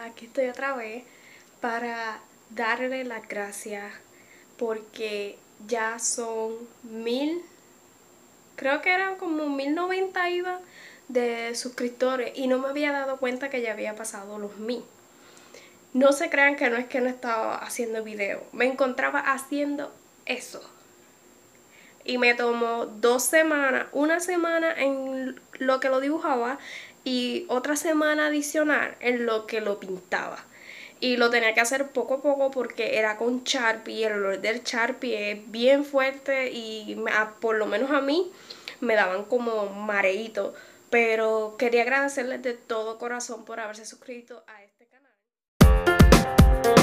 Hola, aquí estoy otra vez para darle las gracias porque ya son 1000, creo que eran como 1090 iba de suscriptores y no me había dado cuenta que ya había pasado los 1000. No se crean que no es que no estaba haciendo video, me encontraba haciendo eso. Y me tomó 2 semanas, una semana en lo que lo dibujaba y otra semana adicional en lo que lo pintaba. Y lo tenía que hacer poco a poco porque era con Sharpie y el olor del Sharpie es bien fuerte y por lo menos a mí me daban como mareíto. Pero quería agradecerles de todo corazón por haberse suscrito a este canal.